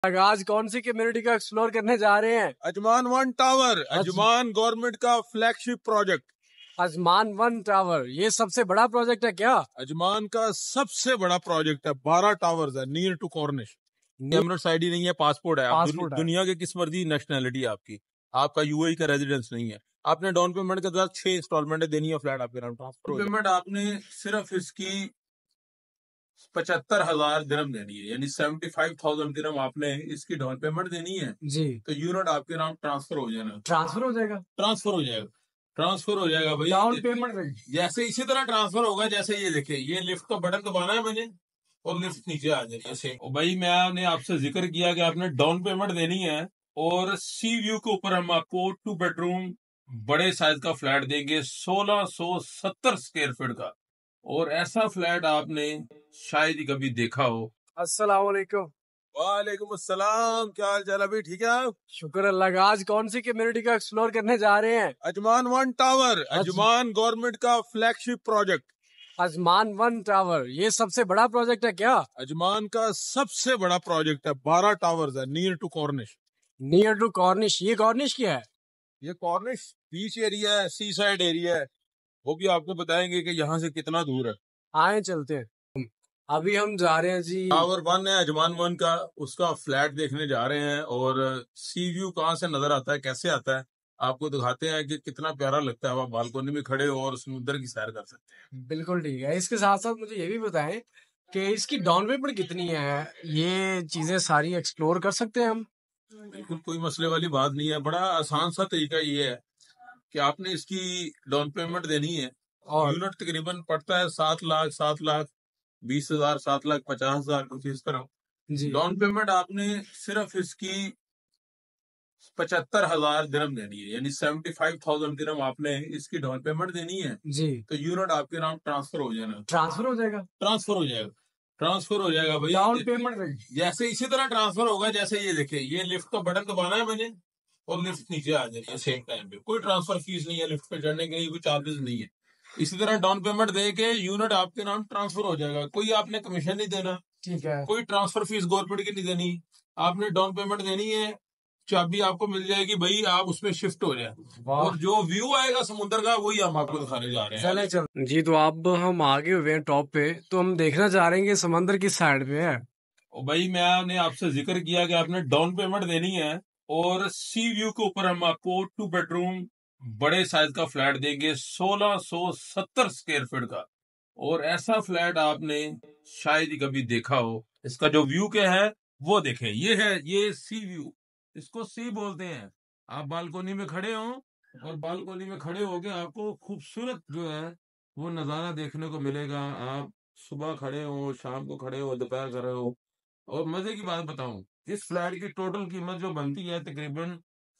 आज कौन सी कम्युनिटी का एक्सप्लोर करने जा रहे हैं? Ajman one tower, Ajman government का flagship project. Ajman one tower ये सबसे बड़ा प्रोजेक्ट है क्या? अजमान का सबसे बड़ा प्रोजेक्ट है, 12 टावर्स है near to corniche. Emirates ID नहीं है, पासपोर्ट है। आप दुनिया के किस मर्जी नेशनैलिटी है आपकी, आपका यूएई का रेजिडेंस नहीं है। आपने डाउन पेमेंट के साथ 6 इंस्टॉलमेंट देनी है, फ्लैट आपके नाम ट्रांसफर। पेमेंट आपने सिर्फ इसकी 75,000 दिरहम देनी है, यानी 75,000 दिरहम आपने इसकी डाउन पेमेंट देनी है जी। तो यूनिट आपके नाम ट्रांसफर हो जाना। ट्रांसफर हो जाएगा? ट्रांसफर हो जाएगा, ट्रांसफर हो जाएगा भाई। डाउन पेमेंट जैसे इसी तरह ट्रांसफर होगा, जैसे ये देखिए, ये लिफ्ट का बटन दबाना है मैंने और लिफ्ट नीचे आ जाएगी ऐसे। और भाई मैंने आपसे जिक्र किया कि आपने डाउन पेमेंट देनी है और सी व्यू के ऊपर हम आपको 2 बेडरूम बड़े साइज का फ्लैट देंगे 1670 स्क्वायर फीट का, और ऐसा फ्लैट आपने शायद ही कभी देखा हो। अस्सलाम वालेकुम। वालेकुम अस्सलाम, क्या हाल चाल? अभी ठीक है आप? शुक्र अल्लाह का। आज कौन सी कम्युनिटी का एक्सप्लोर करने जा रहे हैं? Ajman one tower, Ajman government का flagship project. Ajman one tower ये सबसे बड़ा प्रोजेक्ट है क्या? अजमान का सबसे बड़ा प्रोजेक्ट है, 12 टावर्स है near to corniche. Near to corniche, ये कॉर्निश क्या है? ये कॉर्निश बीच एरिया है, सी साइड एरिया है, वो भी आपको बताएंगे कि यहाँ से कितना दूर है। आए चलते हैं। अभी हम जा रहे हैं जी, टावर 1 है अजमान 1 का, उसका फ्लैट देखने जा रहे हैं। और सी व्यू कहाँ से नजर आता है, कैसे आता है, आपको दिखाते हैं कि कितना प्यारा लगता है। आप बालकोनी में खड़े हो और समुद्र की सैर कर सकते हैं। बिल्कुल ठीक है। इसके साथ साथ मुझे ये भी बताएं कि इसकी डाउन पेमेंट कितनी है, ये चीजें सारी एक्सप्लोर कर सकते हैं हम? बिल्कुल कोई मसले वाली बात नहीं है, बड़ा आसान सा तरीका ये है कि आपने इसकी डाउन पेमेंट देनी है और यूनिट तकरीबन पड़ता है 7,20,000, 7,50,000, कुछ इस तरह। डाउन पेमेंट आपने सिर्फ इसकी 75,000 दिरहम देनी है, यानी 75,000 दिरहम आपने इसकी डाउन पेमेंट देनी है जी। तो यूनिट आपके नाम ट्रांसफर हो जाना। ट्रांसफर हो जाएगा? ट्रांसफर हो जाएगा, ट्रांसफर हो जाएगा भाई। डाउन पेमेंट जैसे इसी तरह ट्रांसफर होगा, जैसे ये देखिए, ये लिफ्ट का बटन दबाना है मैंने और लिफ्ट नीचे आ जाएगी सेम टाइम पे। कोई ट्रांसफर फीस नहीं है, लिफ्ट पे चढ़ने के लिए कोई चार्जेस नहीं है। इसी तरह डाउन पेमेंट दे के यूनिट आपके नाम ट्रांसफर हो जाएगा। कोई आपने कमीशन नहीं देना, ठीक है, कोई ट्रांसफर फीस गवर्नमेंट की नहीं देनी। आपने डाउन पेमेंट देनी है, चाबी आपको मिल जाएगी भाई, आप उसमें शिफ्ट हो जाए और जो व्यू आएगा समुद्र का वही हम आपको दिखाने जा रहे हैं। चले जी। तो अब हम आगे हुए हैं टॉप पे, तो हम देखना चाह रहे हैं कि समंदर किस साइड पे है। और भाई मैंने आपसे जिक्र किया कि आपने डाउन पेमेंट देनी है और सी व्यू के ऊपर हम आपको 2 बेडरूम बड़े साइज का फ्लैट देंगे 1670 स्क्वायर फीट का, और ऐसा फ्लैट आपने शायद ही कभी देखा हो। इसका जो व्यू क्या है वो देखें, ये है, ये सी व्यू, इसको सी बोलते हैं। आप बालकोनी में खड़े हो और बालकोनी में खड़े होके आपको खूबसूरत जो है वो नजारा देखने को मिलेगा। आप सुबह खड़े हो, शाम को खड़े हो, दोपहर कर रहे हो। और मजे की बात बताऊं, इस फ्लैट की टोटल कीमत जो बनती है तकरीबन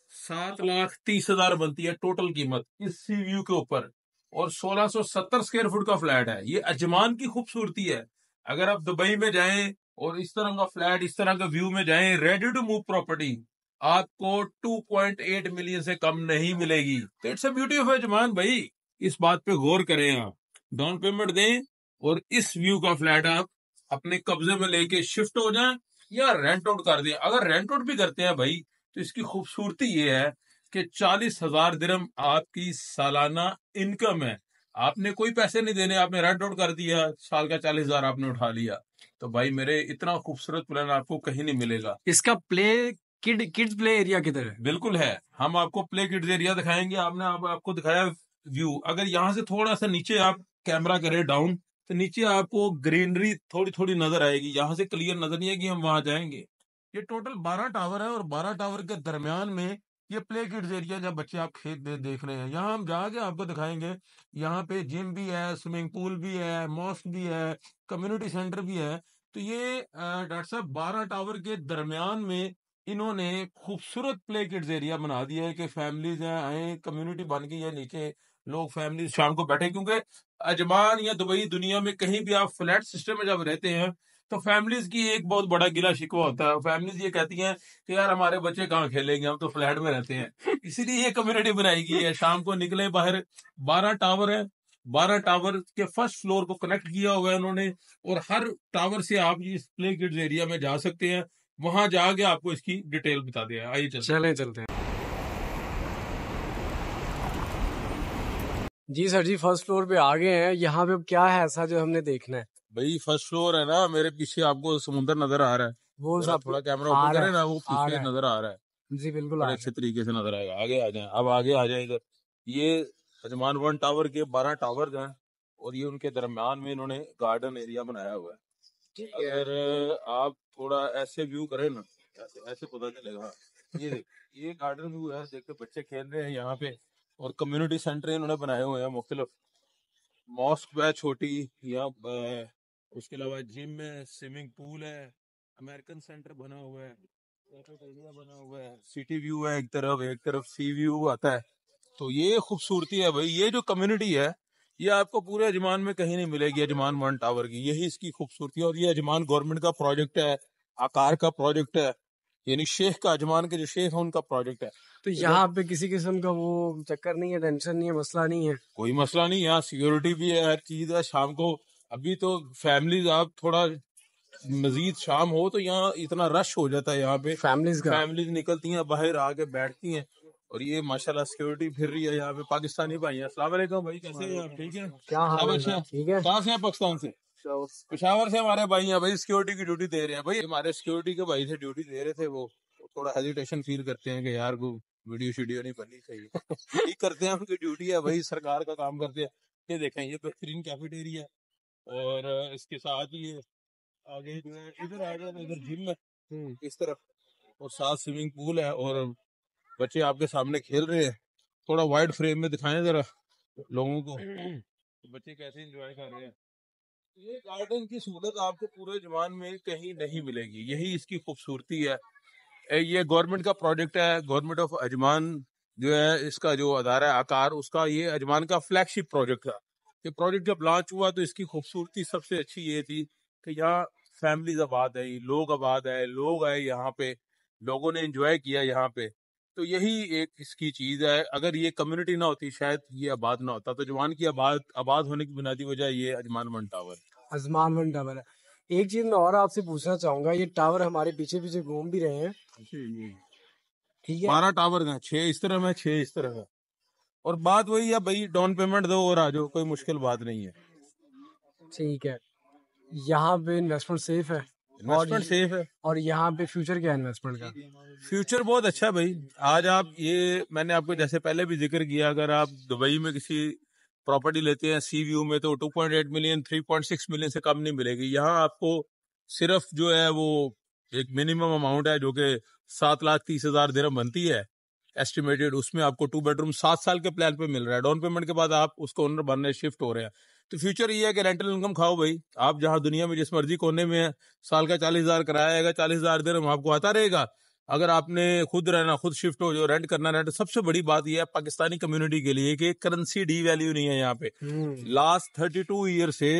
7,30,000 बनती है टोटल कीमत इस सी व्यू के ऊपर, और 1670 स्क्वायर फुट का फ्लैट है। ये अजमान की खूबसूरती है। अगर आप दुबई में जाएं और इस तरह का फ्लैट, इस तरह का व्यू में जाएं, रेडी टू मूव प्रॉपर्टी आपको 2.8 मिलियन से कम नहीं मिलेगी। तो it's a beauty of Ajman भाई। इस बात पे गौर करें, आप डाउन पेमेंट दें और इस व्यू का फ्लैट आप अपने कब्जे में लेके शिफ्ट हो जाएं या रेंट आउट कर दें। अगर रेंट आउट भी करते हैं भाई तो इसकी खूबसूरती ये है कि 40,000 दिरहम आपकी सालाना इनकम है। आपने कोई पैसे नहीं देने, आपने रेंट आउट कर दिया, साल का 40,000 आपने उठा लिया। तो भाई मेरे इतना खूबसूरत प्लान आपको कहीं नहीं मिलेगा। इसका किड्स प्ले एरिया किधर है? बिल्कुल है, हम आपको प्ले किड्स एरिया दिखाएंगे। आपको दिखाया व्यू, अगर यहाँ से थोड़ा सा नीचे आप कैमरा करें डाउन, तो नीचे आपको ग्रीनरी थोड़ी थोड़ी नजर आएगी। यहाँ से क्लियर नजर नहीं है कि हम वहां जाएंगे। ये टोटल 12 टावर है और 12 टावर के दरमियान में ये प्ले किड्स एरिया, जब बच्चे आप खेत देख रहे हैं, यहाँ हम जाके आपको दिखाएंगे। यहाँ पे जिम भी है, स्विमिंग पूल भी है, मॉस्क भी है, कम्युनिटी सेंटर भी है। तो ये डॉक्टर साहब 12 टावर के दरमियान में इन्होंने खूबसूरत प्ले किड्स एरिया बना दिया है कि फैमिलीज हैं, आए, कम्युनिटी बन गई है नीचे, लोग फैमिली शाम को बैठे। क्योंकि अजमान या दुबई, दुनिया में कहीं भी आप फ्लैट सिस्टम में जब रहते हैं तो फैमिलीज की एक बहुत बड़ा गिला शिकवा होता है। फैमिलीज ये कहती हैं कि यार हमारे बच्चे कहाँ खेलेंगे, हम तो फ्लैट में रहते हैं। इसीलिए ये कम्युनिटी बनाई गई है। शाम को निकले बाहर, 12 टावर है, 12 टावर के फर्स्ट फ्लोर को कनेक्ट किया हुआ है उन्होंने, और हर टावर से आप इस प्ले किड्स एरिया में जा सकते हैं। وہاں جا کے آپ کو اس کی ڈیٹیل بتا دیا. آئیے چلتے ہیں. جی سر جی فرسٹ فلور پہ آ گئے ہیں. یہاں پہ کیا ہے ایسا جو ہم نے دیکھنا ہے؟ بھائی فرسٹ فلور ہے نا, میرے پیچھے آپ کو سمندر نظر آ رہا ہے, وہ سب تھوڑا کیمرہ اوپن کرے نا, وہ پیچھے نظر آ رہا ہے, جی بالکل بڑے اچھے طریقے سے نظر آئے گا. آگے آ جائیں, اب آگے آ جائیں ادھر. یہ اجمان ون ٹاور کے 12 ٹاورز ہیں, اور یہ ان کے درمیان میں انہوں نے گارڈن ایریا بنایا ہوا ہے. اگر آپ تھوڑا ایسے ویو کریں نا, ایسے پتہ چلے گا. یہ گارڈن ویو ہے, دیکھتے بچے کھیل رہے ہیں یہاں پہ, اور کمیونٹی سینٹر انہوں نے بنائے ہوئے ہیں مختلف. ماسک ہے چھوٹی, یہاں اس کے علاوہ جم ہے, سوئمنگ پول ہے, امریکن سینٹر بنا ہوا ہے, کیفیٹیریا بنا ہوا ہے, سٹی ویو ہے ایک طرف سی ویو آتا ہے. تو یہ خوبصورتی ہے بھائی. یہ جو کمیونٹی ہے یہ آپ کو پورے اجمان میں کہیں نہیں ملے گی, اجمان ون ٹاور کی. یہی اس کی خوبصورتی ہے, اور یہ اجمان گورنمنٹ کا پروجیکٹ ہے, آکار کا پروجیکٹ ہے, یعنی شیخ کا, اجمان کے جو شیخ ہیں ان کا پروجیکٹ ہے. تو یہاں پہ کسی قسم کا وہ چکر نہیں ہے, ٹینشن نہیں ہے, مسئلہ نہیں ہے؟ کوئی مسئلہ نہیں, یہاں سیکورٹی بھی ہے, ہر چیز ہے. شام کو ابھی تو فیملیز, آپ تھوڑا مزید شام ہو تو یہاں اتنا رش ہو جاتا ہے, یہاں پہ فیملیز نکلتی ہیں باہر آ کے بیٹھتی ہیں, اور یہ ماشاءاللہ سیکورٹی پھر رہی ہے یہاں پہ. پاکستانی بھائی ہیں. السلام علیکم بھائی, کیسے ہیں آپ؟ ٹھیک ہے, کہاں سے ہیں؟ پاکستان سے, پشاور سے ہمارے بھائی ہیں بھائی. سیکورٹی کی ڈیوٹی دے رہے ہیں بھائی, ہمارے سیکورٹی کے بھائی سے ڈیوٹی دے رہے تھے. وہ تھوڑا ہیزیٹیشن فیل کرتے ہیں کہ یار کو ویڈیو شیڈیو نہیں بننی چاہیے. ٹھیک کرتے ہیں, ان کی ڈیوٹی ہے بھائی, سرکار کا کام کرتے ہیں. یہ دیکھیں, یہ بہترین کیفیٹیریا ہے, اور اس کے ساتھ یہ آگے جو ہے ادھر آ گئے, ادھر جم ہے اس طرف, اور ساتھ سوئمنگ پول ہے, اور بچے آپ کے سامنے کھیل رہے ہیں. تھوڑا وائڈ فریم میں دکھائیں ذرا لوگوں کو, بچے کیسے انجوائے کر رہے ہیں. یہ گارڈن کی سہولت آپ کو پورے اجمان میں کہیں نہیں ملے گی, یہی اس کی خوبصورتی ہے. یہ گورنمنٹ کا پروجیکٹ ہے, گورنمنٹ آف اجمان جو ہے اس کا جو ادارہ ہے آکار, اس کا یہ اجمان کا فلیگ شپ پروجیکٹ تھا. یہ پروجیکٹ جب لانچ ہوا تو اس کی خوبصورتی سب سے اچھی یہ تھی کہ یہاں فیملیز آباد ہے, لوگ آباد ہے, لوگ آئے یہاں پہ, لوگوں نے انجوائے کیا یہاں پہ. تو یہی ایک اس کی چیز ہے. اگر یہ کمیونٹی نہ ہوتی شاید یہ آباد نہ ہوتا. تو اجمان کی آباد ہونے کی بنیادی وجہ یہ Ajman one tower. Ajman one tower ہے. ایک چیز میں اور آپ سے پوچھنا چاہوں گا, یہ ٹاور ہمارے پیچھے پیچھے گھوم بھی رہے ہیں, ٹھیک ہے, 12 ٹاور ہیں, 6 اس طرف ہے, 6 اس طرف ہے. اور بات وہی ہے بھائی, ڈاؤن پیمنٹ دو اور آ جاؤ, کوئی مشکل بات نہیں ہے. ٹھیک ہے. یہاں پہ انویسٹمنٹ سیف ہے؟ انویسٹمنٹ سیف ہے. اور یہاں پہ فیوچر کیا ہے انویسٹمنٹ کا؟ فیوچر بہت اچھا ہے بھائی. آج آپ یہ, میں نے آپ کو جیسے پہلے بھی ذکر کیا, اگر آپ دبئی میں کسی پراپرٹی لیتے ہیں سی ویو میں تو 2.8 ملین 3.6 ملین سے کم نہیں ملے گی. یہاں آپ کو صرف جو ہے وہ ایک منیمم اماؤنٹ ہے جو کہ 7,30,000 درہم بنتی ہے ایسٹیمیٹڈ. اس میں آپ کو 2 بیڈروم 7 سال کے پلان پہ مل رہا ہے. ڈاؤن پیمنٹ کے بعد آپ اس کو اونر بننے شفٹ ہو رہے ہیں. تو فیوچر یہ ہے کہ رینٹل انکم کھاؤ بھائی. آپ جہاں دنیا میں جس مرضی کونے میں ہیں, سال کا 40,000 کرایہ آئے گا, 40,000 درہم آپ کو آتا رہے گا. اگر آپ نے خود رہنا, خود شفٹ ہو جو رینٹ کرنا رینٹ. سب سے بڑی بات یہ ہے پاکستانی کمیونٹی کے لیے کہ کرنسی ڈی ویلیو نہیں ہے یہاں پہ. لاسٹ 32 ایئر سے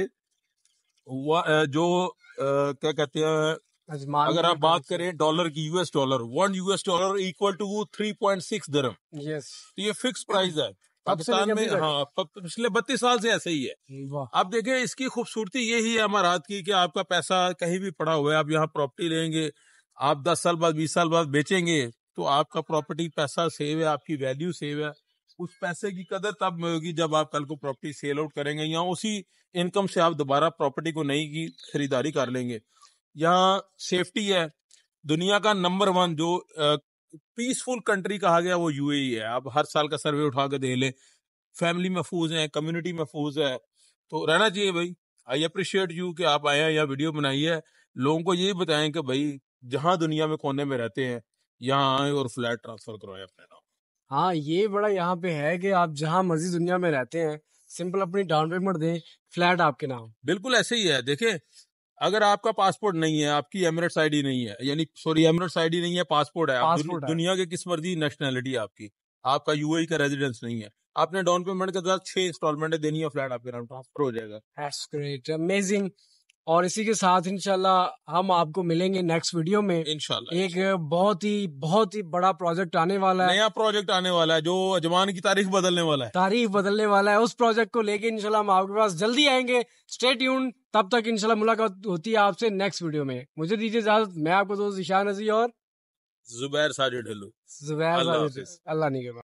جو کیا کہتے ہیں, اگر آپ بات کریں ڈالر کی, US ڈالر, $1 equal to 3.6 درہم. تو یہ فکس پرائز ہے پاکستان میں. ہاں, پچھلے 32 سال سے ایسے ہی ہے. آپ دیکھیں اس کی خوبصورتی یہی ہے امارات کی کہ آپ کا پیسہ کہیں بھی پڑا ہوا ہے, آپ یہاں پراپرٹی لیں گے, آپ 10 سال بعد 20 سال بعد بیچیں گے تو آپ کا پراپرٹی پیسہ سیو ہے, آپ کی ویلیو سیو ہے. اس پیسے کی قدر تب میں ہوگی جب آپ کل کو پراپرٹی سیل آؤٹ کریں گے, یا اسی انکم سے آپ دوبارہ پراپرٹی کو نئی کی خریداری کر لیں گے. یہاں سیفٹی ہے. دنیا کا نمبر 1 جو پیسفل کنٹری کہا گیا وہ UAE ہے. آپ ہر سال کا سروے اٹھا کے دے لیں, فیملی محفوظ ہے, کمیونٹی محفوظ ہے. تو رہنا چاہیے بھائی. آئی اپریشیٹ یو کہ آپ آئے ہیں یا ویڈیو بنائی ہے. لوگوں کو یہ بتائیں کہ بھائی جہاں دنیا میں کونے میں رہتے ہیں یہاں آئیں اور فلیٹ ٹرانسفر کروائیں اپنے نام. ہاں, یہ بڑا یہاں پہ ہے کہ آپ جہاں مرضی دنیا میں رہتے ہیں, سمپل اپنی ڈاؤن پیمنٹ دیں, فلیٹ آپ کے نام. بالکل ایسے ہی ہے. دیکھیں اگر آپ کا پاسپورٹ نہیں ہے, آپ کی ایمریٹس آئی ڈی نہیں ہے, یعنی سوری ایمریٹس آئی ڈی نہیں ہے, پاسپورٹ ہے, آپ دنیا کے کس مرضی نیشنلٹی آپ کی, آپ کا UAE کا ریزیڈنس نہیں ہے, آپ نے ڈاؤن پیمنٹ کے ساتھ 6 انسٹالمنٹ دینی ہے, فلیٹ آپ کے نام ٹرانسفر ہو جائے گا. That's great, amazing. اور اسی کے ساتھ انشاءاللہ ہم آپ کو ملیں گے نیکسٹ ویڈیو میں. انشاءاللہ ایک بہت ہی بڑا پروجیکٹ آنے والا ہے, نیا پروجیکٹ آنے والا ہے جو اجمان کی تاریخ بدلنے والا ہے. تاریخ بدلنے والا ہے. اس پروجیکٹ کو لے کے انشاءاللہ ہم آپ کے پاس جلدی آئیں گے. Stay tuned. تب تک انشاءاللہ ملاقات ہوتی ہے آپ سے نیکسٹ ویڈیو میں. مجھے دیجیے اجازت. میں آپ کو دوست ذیشان عزیز اور زبیر ساجد ڈھلو. زبیر اللہ صاحب. حافظ. اللہ نگہبان.